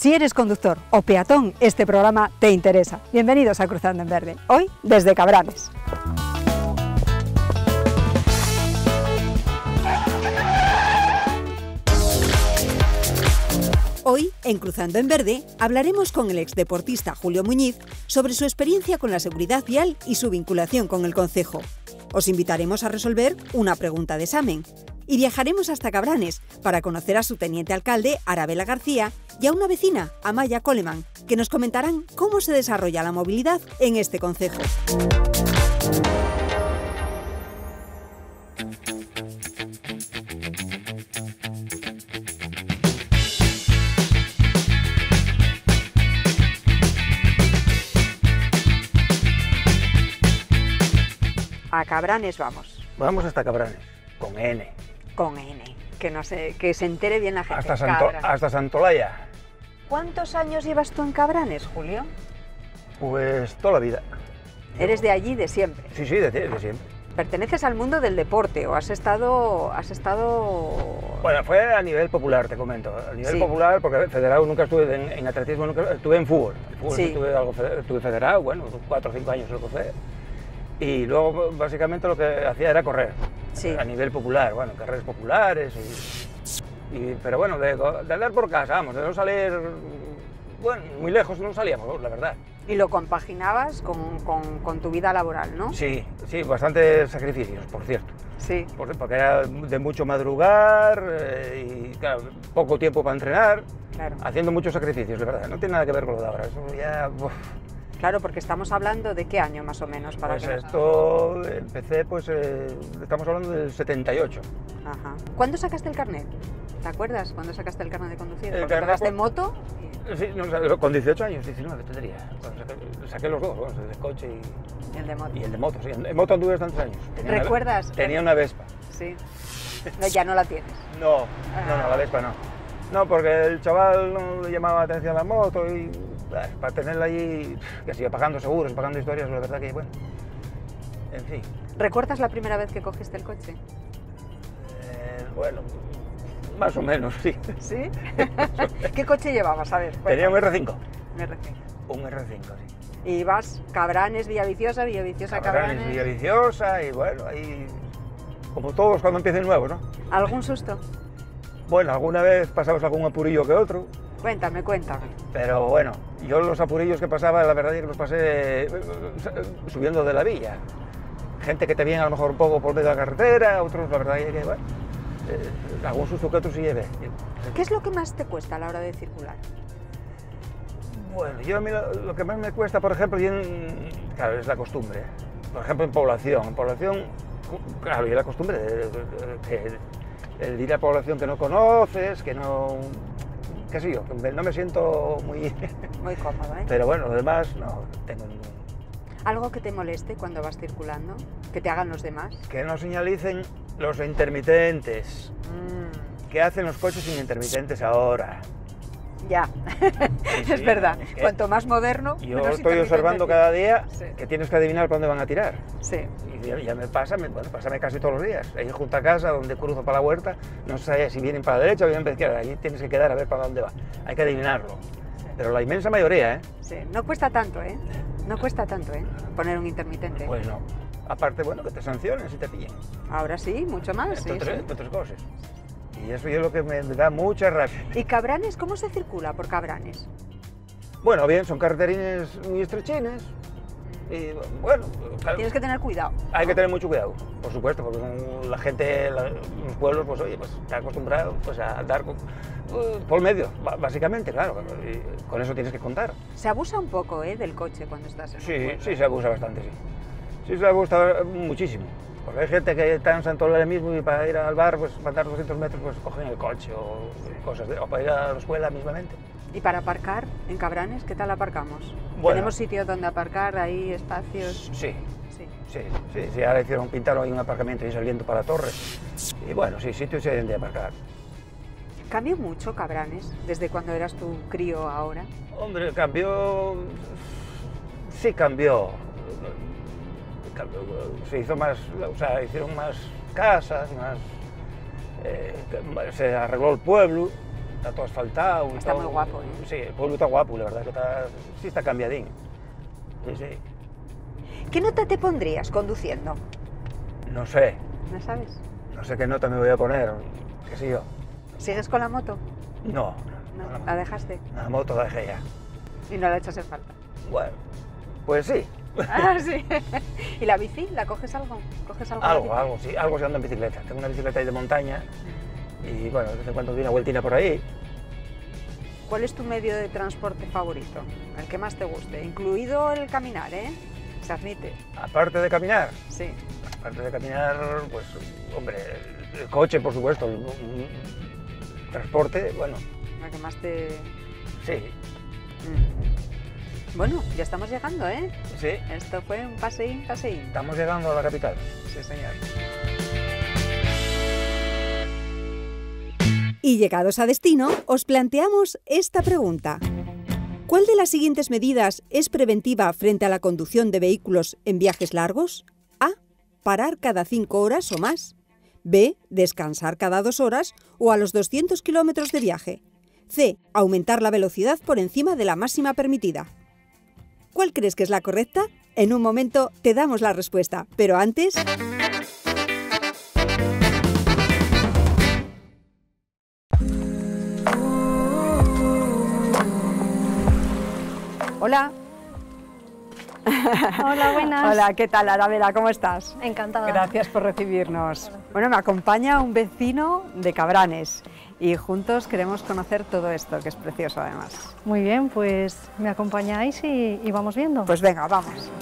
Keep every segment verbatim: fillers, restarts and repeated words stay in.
Si eres conductor o peatón, este programa te interesa. Bienvenidos a Cruzando en Verde, hoy desde Cabranes. Hoy, en Cruzando en Verde, hablaremos con el exdeportista Julio Muñiz sobre su experiencia con la seguridad vial y su vinculación con el concejo. Os invitaremos a resolver una pregunta de examen. Y viajaremos hasta Cabranes para conocer a su teniente alcalde, Arabela García, y a una vecina, Amaya Coleman, que nos comentarán cómo se desarrolla la movilidad en este concejo. A Cabranes vamos. Vamos hasta Cabranes, con N. Con N, que, no sé, que se entere bien la gente. Hasta, Santo, hasta Santolaya. ¿Cuántos años llevas tú en Cabranes, Julio? Pues toda la vida. ¿Eres de allí, de siempre? Sí, sí, de, de siempre. ¿Perteneces al mundo del deporte o has estado...? Has estado... Bueno, fue a nivel popular, te comento. A nivel sí. popular, porque federado nunca estuve en, en atletismo, nunca, estuve en fútbol. En fútbol sí. estuve, algo, estuve federado, bueno, cuatro o cinco años lo que fue. Y luego, básicamente, lo que hacía era correr, sí. a nivel popular, bueno, carreras populares, y, y, pero bueno, de, de andar por casa, vamos, de no salir, bueno, muy lejos no salíamos, la verdad. Y lo compaginabas con, con, con tu vida laboral, ¿no? Sí, sí, bastantes sacrificios, por cierto. Sí. Porque era de mucho madrugar eh, y, claro, poco tiempo para entrenar, claro. haciendo muchos sacrificios, de verdad, no tiene nada que ver con lo de ahora, eso ya... Uf. Claro, porque estamos hablando de qué año más o menos. Para pues que esto nos... empecé, pues eh, estamos hablando del setenta y ocho. Ajá. ¿Cuándo sacaste el carnet? ¿Te acuerdas cuándo sacaste el carnet de conducir? El Porque carnet pegaste con... moto. Y... Sí, no, con dieciocho años, diecinueve tendría. Saqué, saqué los dos, bueno, el de coche y... y el de moto. Y el de moto, sí. En moto anduve bastantes años. Tenía ¿Recuerdas? Una, tenía una Vespa. Sí. No, ya no la tienes. No, ah. no, no, la Vespa no. No, porque el chaval no le llamaba atención a la moto y para tenerla allí, que siga pagando seguros, pagando historias, la verdad que, bueno, en fin. ¿Recuerdas la primera vez que cogiste el coche? Eh, bueno, más o menos, sí. ¿Sí? ¿Qué coche llevabas? A ver, tenía un R cinco. Un R cinco. Un R cinco, sí. Y ibas Cabranes, Villaviciosa, Villaviciosa, Cabranes... Cabranes, Villaviciosa, y bueno, ahí, como todos cuando empiecen nuevos, ¿no? ¿Algún susto? Bueno, alguna vez pasabas algún apurillo que otro. Cuéntame, cuéntame. Pero bueno, yo los apurillos que pasaba, la verdad es que los pasé subiendo de la villa. Gente que te viene a lo mejor un poco por medio de la carretera, otros, la verdad es que, bueno, eh, algún susto que otro sí llevé. ¿Qué es lo que más te cuesta a la hora de circular? Bueno, yo a mí lo, lo que más me cuesta, por ejemplo, y en, claro, es la costumbre. Por ejemplo, en población. En población, claro, y la costumbre de, de, de, de el ir a población que no conoces, que no... qué sé yo, no me siento muy... muy cómodo, ¿eh? Pero bueno, lo demás no tengo ningún... ¿Algo que te moleste cuando vas circulando? ¿Que te hagan los demás? Que no señalicen los intermitentes. Mm. ¿Qué hacen los coches sin intermitentes ahora? Ya, sí, sí, es verdad. Es que Cuanto más moderno, yo menos estoy observando cada día sí. que tienes que adivinar para dónde van a tirar. Sí. Y ya, ya me pasa, me, bueno, pásame casi todos los días. Ahí junto a casa, donde cruzo para la huerta, no sé si vienen para la derecha o vienen para la izquierda. Allí tienes que quedar a ver para dónde va. Hay que adivinarlo. Sí. Pero la inmensa mayoría, ¿eh? Sí, no cuesta tanto, ¿eh? No cuesta tanto, ¿eh? Poner un intermitente. Pues no. Aparte, bueno, que te sancionen si te pillan. Ahora sí, mucho más. Entre, sí, tres, sí. entre otras cosas. Y eso es lo que me da mucha rabia. ¿Y Cabranes? ¿Cómo se circula por Cabranes? Bueno, bien, son carreterines muy estrechines. Y bueno, claro, tienes que tener cuidado. Hay que tener mucho cuidado, por supuesto, porque la gente, la, los pueblos, pues oye, pues está acostumbrado pues, a andar con, uh, por medio, básicamente, claro, y con eso tienes que contar. Se abusa un poco, ¿eh? Del coche cuando estás en Sí, un pueblo. Sí, se abusa bastante, sí. Sí, se abusa muchísimo. Porque hay gente que está en Santolaya mismo y para ir al bar, pues para andar doscientos metros, pues cogen el coche o cosas de, o para ir a la escuela mismamente. ¿Y para aparcar en Cabranes, qué tal aparcamos? Bueno, ¿tenemos sitios donde aparcar, ahí espacios? Sí, sí, sí, sí, sí, ahora hicieron, pintaron ahí un aparcamiento y saliendo para la torre. Y bueno, sí, sitios hay donde aparcar. ¿Cambió mucho Cabranes desde cuando eras tu crío a ahora? Hombre, cambió, sí cambió. Se hizo más, o sea, hicieron más casas, más, eh, se arregló el pueblo, está todo asfaltado. Está todo, muy guapo, ¿eh? Sí, el pueblo está guapo, la verdad que está, sí está cambiadín. Sí, sí. ¿Qué nota te pondrías conduciendo? No sé, ¿No sabes? no sé qué nota me voy a poner, qué sé yo. ¿Sigues con la moto? No, No, no, ¿la dejaste? la moto la dejé ya. Y no la echas en falta. Bueno, pues sí. Ah, sí. ¿Y la bici? ¿La coges algo? ¿Coges algo? Algo, algo, sí, algo se anda en bicicleta. Tengo una bicicleta ahí de montaña y bueno, de vez en cuando doy una vueltina por ahí. ¿Cuál es tu medio de transporte favorito? El que más te guste, incluido el caminar, ¿eh? Se admite. Aparte de caminar, Sí. aparte de caminar, pues, hombre, el, el coche, por supuesto, el, el transporte, bueno, La que más te... sí, Mm. Bueno, ya estamos llegando, ¿eh? sí, Esto fue un paseín, paseín. estamos llegando a la capital. Sí, señor. Y llegados a destino, os planteamos esta pregunta. ¿Cuál de las siguientes medidas es preventiva frente a la conducción de vehículos en viajes largos? A. Parar cada cinco horas o más. B. Descansar cada dos horas o a los doscientos kilómetros de viaje. C. Aumentar la velocidad por encima de la máxima permitida. ¿Cuál crees que es la correcta? En un momento te damos la respuesta, pero antes... Hola. Hola, buenas. Hola, ¿qué tal, Arabela? ¿Cómo estás? Encantada. Gracias por recibirnos. Bueno, me acompaña un vecino de Cabranes y juntos queremos conocer todo esto, que es precioso además. Muy bien, pues me acompañáis y, y vamos viendo. Pues venga, vamos.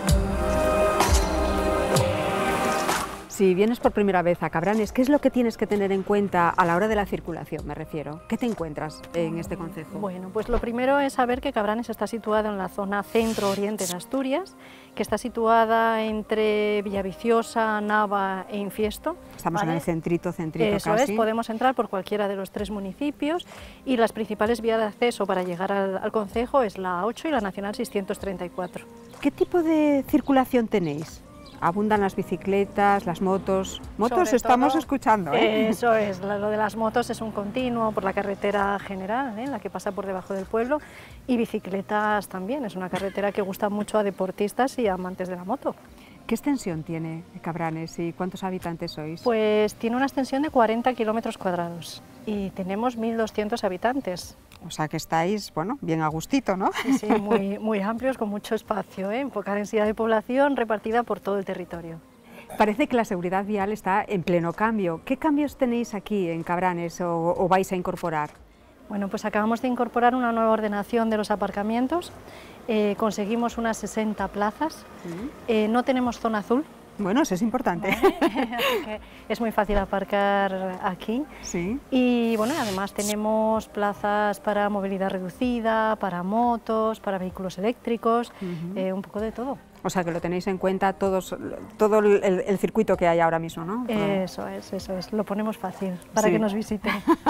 Si vienes por primera vez a Cabranes, ¿qué es lo que tienes que tener en cuenta a la hora de la circulación, me refiero? ¿Qué te encuentras en este concejo? Bueno, pues lo primero es saber que Cabranes está situado en la zona centro-oriente de Asturias, que está situada entre Villaviciosa, Nava e Infiesto. Estamos ¿vale? en el centrito, centrito Eso casi. es, podemos entrar por cualquiera de los tres municipios y las principales vías de acceso para llegar al, al concejo es la A ocho y la Nacional seiscientos treinta y cuatro. ¿Qué tipo de circulación tenéis? ¿Abundan las bicicletas, las motos? Motos Sobre estamos todo, escuchando, ¿eh? Eso es, lo de las motos es un continuo por la carretera general, ¿eh? La que pasa por debajo del pueblo, y bicicletas también, es una carretera que gusta mucho a deportistas y a amantes de la moto. ¿Qué extensión tiene Cabranes y cuántos habitantes sois? Pues tiene una extensión de cuarenta kilómetros cuadrados y tenemos mil doscientos habitantes. O sea que estáis, bueno, bien a gustito, ¿no? Sí, sí, muy, muy amplios, con mucho espacio, ¿eh? Poca densidad de población repartida por todo el territorio. Parece que la seguridad vial está en pleno cambio. ¿Qué cambios tenéis aquí en Cabranes o, o vais a incorporar? Bueno, pues acabamos de incorporar una nueva ordenación de los aparcamientos, eh, conseguimos unas sesenta plazas, eh, no tenemos zona azul. Bueno, eso es importante. ¿Vale? Así que es muy fácil aparcar aquí. Sí. Y bueno, además tenemos plazas para movilidad reducida, para motos, para vehículos eléctricos, uh-huh. eh, un poco de todo. O sea que lo tenéis en cuenta todos, todo el, el circuito que hay ahora mismo, ¿no? Eso es, eso es, lo ponemos fácil para sí. que nos visiten.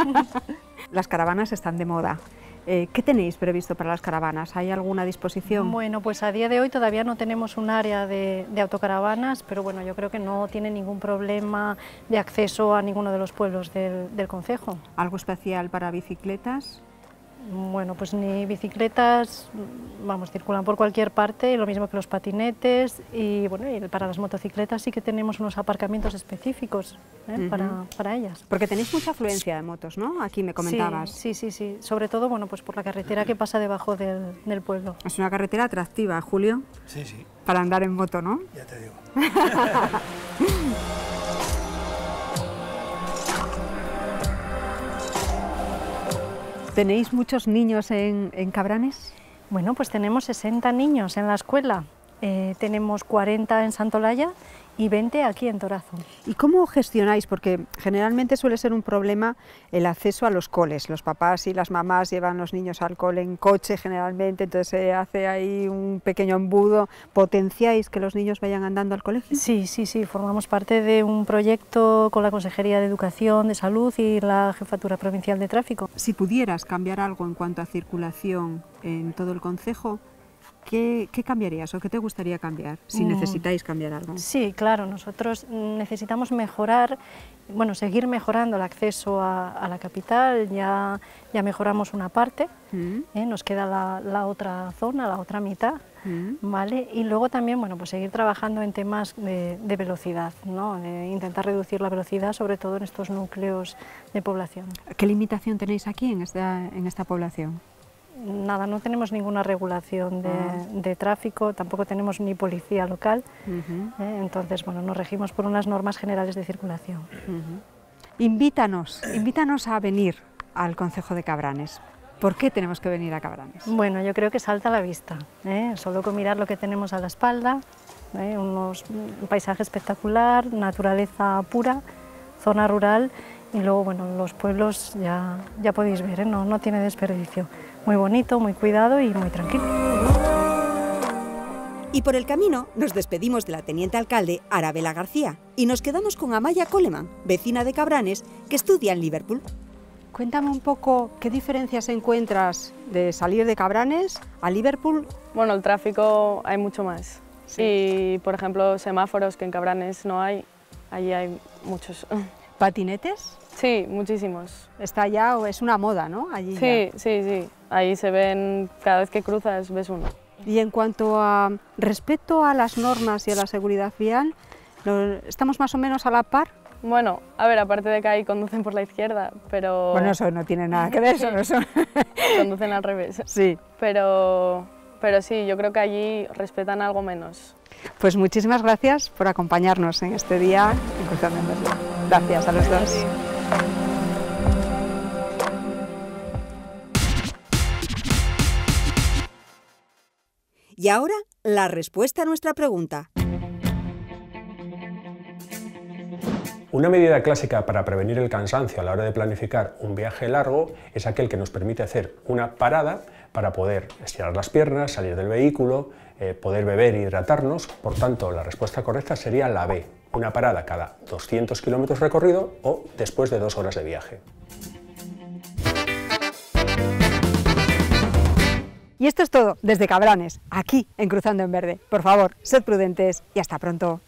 Las caravanas están de moda. Eh, ¿Qué tenéis previsto para las caravanas? ¿Hay alguna disposición? Bueno, pues a día de hoy todavía no tenemos un área de, de autocaravanas, pero bueno, yo creo que no tiene ningún problema de acceso a ninguno de los pueblos del, del concejo. ¿Algo especial para bicicletas? Bueno, pues ni bicicletas, vamos, circulan por cualquier parte, lo mismo que los patinetes, y bueno, y para las motocicletas sí que tenemos unos aparcamientos específicos ¿eh? uh-huh. para, para ellas. Porque tenéis mucha afluencia de motos, ¿no? Aquí me comentabas. Sí, sí, sí, sí. Sobre todo, bueno, pues por la carretera que pasa debajo del, del pueblo. Es una carretera atractiva, Julio. Sí, sí. Para andar en moto, ¿no? Ya te digo. ¿Tenéis muchos niños en, en Cabranes? Bueno, pues tenemos sesenta niños en la escuela, eh, tenemos cuarenta en Santolaya y veinte aquí en Torazo. ¿Y cómo gestionáis? Porque generalmente suele ser un problema el acceso a los coles. Los papás y las mamás llevan los niños al cole en coche generalmente, entonces se hace ahí un pequeño embudo. ¿Potenciáis que los niños vayan andando al colegio? Sí, sí, sí, formamos parte de un proyecto con la Consejería de Educación, de Salud y la Jefatura Provincial de Tráfico. Si pudieras cambiar algo en cuanto a circulación en todo el concejo, ¿qué, qué cambiarías o qué te gustaría cambiar, si Mm. necesitáis cambiar algo? Sí, claro, nosotros necesitamos mejorar, bueno, seguir mejorando el acceso a, a la capital. Ya, ya mejoramos una parte, Mm. ¿eh? Nos queda la, la otra zona, la otra mitad, Mm. ¿vale? Y luego también, bueno, pues seguir trabajando en temas de, de velocidad, ¿no? De intentar reducir la velocidad, sobre todo en estos núcleos de población. ¿Qué limitación tenéis aquí en esta, en esta población? Nada, no tenemos ninguna regulación de, Ah. de tráfico, tampoco tenemos ni policía local, Uh-huh. ¿eh? Entonces, bueno, nos regimos por unas normas generales de circulación. Uh-huh. Invítanos, invítanos a venir al concejo de Cabranes. ¿Por qué tenemos que venir a Cabranes? Bueno, yo creo que salta a la vista, ¿eh? Solo con mirar lo que tenemos a la espalda, ¿eh? Unos, un paisaje espectacular, naturaleza pura, zona rural, y luego, bueno, los pueblos ya, ya podéis ver, ¿eh? no, no tiene desperdicio. Muy bonito, muy cuidado y muy tranquilo. Y por el camino nos despedimos de la teniente alcalde Arabela García y nos quedamos con Amaya Coleman, vecina de Cabranes, que estudia en Liverpool. Cuéntame un poco qué diferencias encuentras de salir de Cabranes a Liverpool. Bueno, el tráfico hay mucho más. Sí. Y, por ejemplo, semáforos que en Cabranes no hay, allí hay muchos. ¿Patinetes? Sí, muchísimos. Está ya, o es una moda, ¿no? Allí sí, ya. sí, sí. Ahí se ven, cada vez que cruzas ves uno. Y en cuanto a respecto a las normas y a la seguridad vial, ¿estamos más o menos a la par? Bueno, a ver, aparte de que ahí conducen por la izquierda, pero... Bueno, eso no tiene nada que ver, eso no son... Conducen al revés. Sí. Pero, pero sí, yo creo que allí respetan algo menos. Pues muchísimas gracias por acompañarnos en este día en Cruzando en Verde. Gracias a los dos. Sí. Y ahora, la respuesta a nuestra pregunta. Una medida clásica para prevenir el cansancio a la hora de planificar un viaje largo es aquel que nos permite hacer una parada para poder estirar las piernas, salir del vehículo, eh, poder beber e hidratarnos. Por tanto, la respuesta correcta sería la B, una parada cada doscientos kilómetros recorrido o después de dos horas de viaje. Y esto es todo desde Cabranes, aquí en Cruzando en Verde. Por favor, sed prudentes y hasta pronto.